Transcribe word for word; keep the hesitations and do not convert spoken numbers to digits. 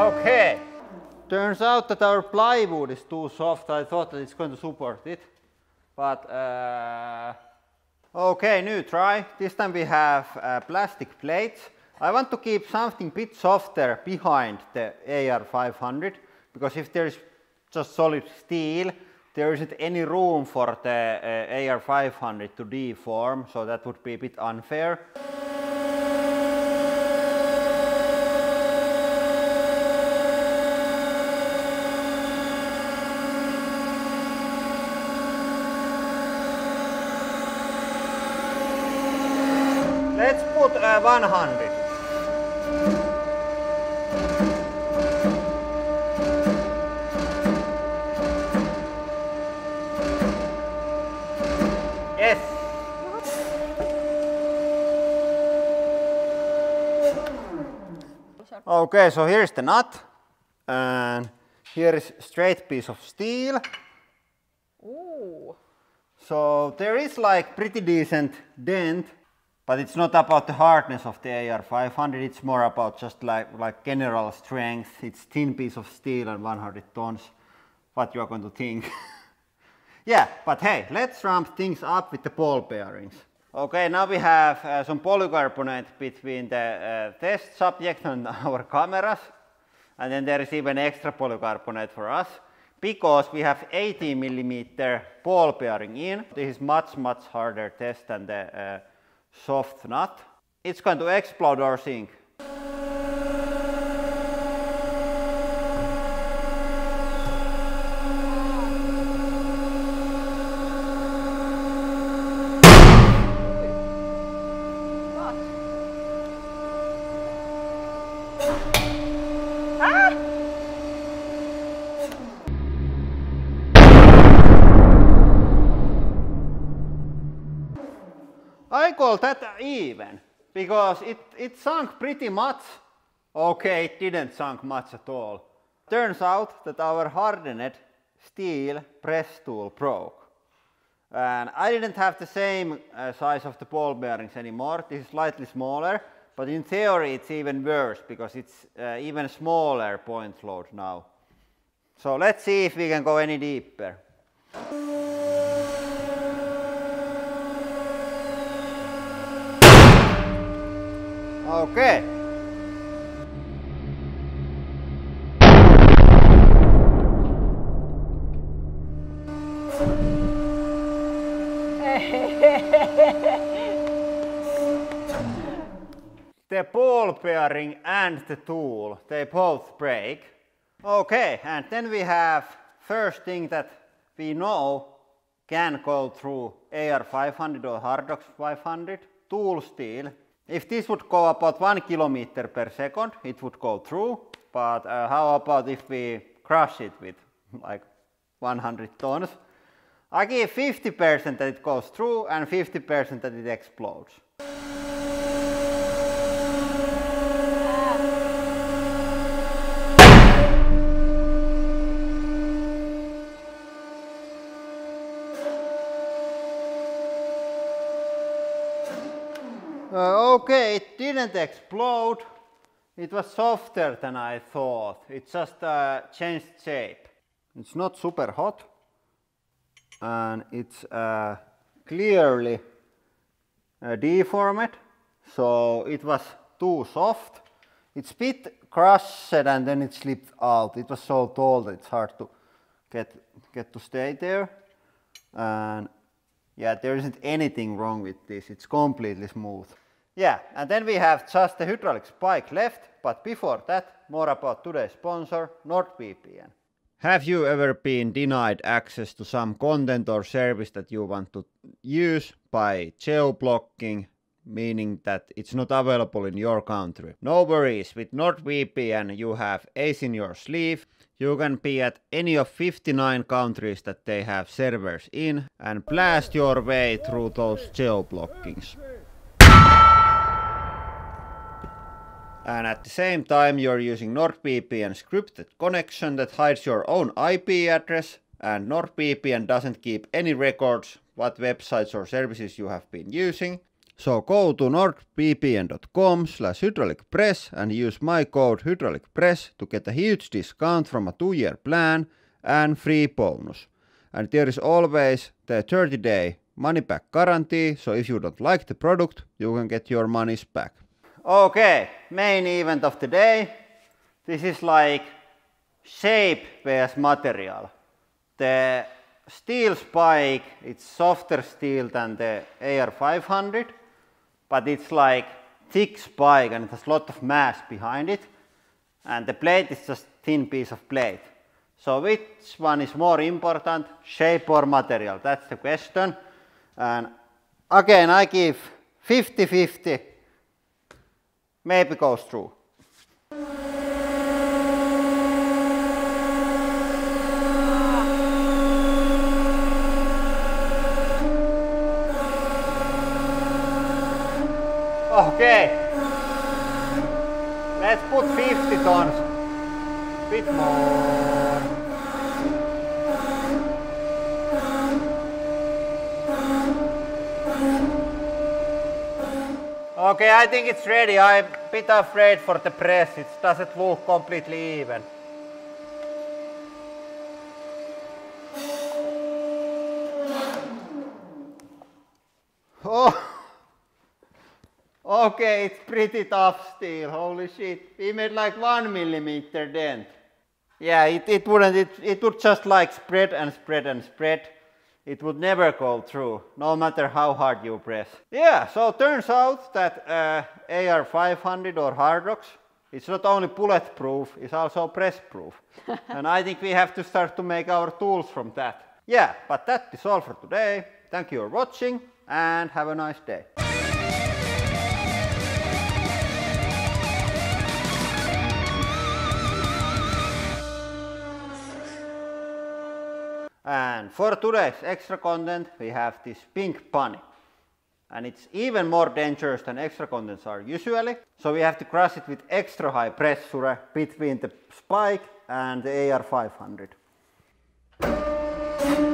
Okay. Turns out that our plywood is too soft. I thought that it's going to support it. But, uh, okay, new try. This time we have uh, plastic plates. I want to keep something a bit softer behind the A R five hundred, because if there is just solid steel, there isn't any room for the uh, A R five hundred to deform, so that would be a bit unfair. Let's put uh, one hundred. Yes. Okay, so here's the nut, and here is straight piece of steel. Ooh. So there is like pretty decent dent. But it's not about the hardness of the A R five hundred, it's more about just like, like general strength. It's thin piece of steel and one hundred tons. What you are going to think. Yeah, but hey, let's ramp things up with the ball bearings. Okay, now we have uh, some polycarbonate between the uh, test subject and our cameras. And then there is even extra polycarbonate for us. Because we have eighty millimeter ball bearing in. This is much, much harder test than the uh, soft nut. It's going to explode our sink. I call that even, because it, it sunk pretty much. Okay, it didn't sunk much at all. Turns out that our hardened steel press tool broke. And I didn't have the same uh, size of the ball bearings anymore. This is slightly smaller, but in theory it's even worse, because it's uh, even smaller point load now. So let's see if we can go any deeper. Okay. The ball bearing and the tool, they both break. Okay, and then we have first thing that we know can go through A R five hundred or Hardox five hundred, tool steel. If this would go about one kilometer per second, it would go through. But uh, how about if we crush it with like one hundred tons? I give fifty percent that it goes through and fifty percent that it explodes. Uh, okay, it didn't explode. It was softer than I thought. It just uh, changed shape. It's not super hot, and it's uh, clearly uh, deformed. So it was too soft. It's a bit crushed and then it slipped out. It was so tall that it's hard to get get to stay there. And yeah, there isn't anything wrong with this. It's completely smooth. Yeah, and then we have just the hydraulic spike left, but before that, more about today's sponsor, NordVPN. Have you ever been denied access to some content or service that you want to use by geo-blocking, meaning that it's not available in your country? No worries, with NordVPN you have ace in your sleeve. You can be at any of fifty-nine countries that they have servers in and blast your way through those geo-blockings. And at the same time you're using NordVPN scripted connection that hides your own I P address, and NordVPN doesn't keep any records what websites or services you have been using. So go to nordvpn dot com slash hydraulic press and use my code hydraulic press to get a huge discount from a two-year plan and free bonus. And there is always the thirty day money back guarantee, so if you don't like the product, you can get your monies back. Okay, main event of the day. This is like shape-based material. The steel spike, it's softer steel than the A R five hundred, but it's like thick spike and it has a lot of mass behind it. And the plate is just thin piece of plate. So which one is more important, shape or material? That's the question. And again, I give fifty fifty, maybe goes through. Okay, let's put fifty tons, bit more. Okay, I think it's ready. I'm a bit afraid for the press. It doesn't look completely even. Oh, okay, it's pretty tough steel. Holy shit. We made like one millimeter dent. Yeah, it, it wouldn't, it, it would just like spread and spread and spread. It would never go through, no matter how hard you press. Yeah, so turns out that uh, A R five hundred or Hardrox, it's not only bulletproof, it's also press proof. And I think we have to start to make our tools from that. Yeah, but that is all for today. Thank you for watching and have a nice day. And for today's extra content, we have this pink bunny. And it's even more dangerous than extra contents are usually. So we have to crush it with extra high pressure between the spike and the A R five hundred.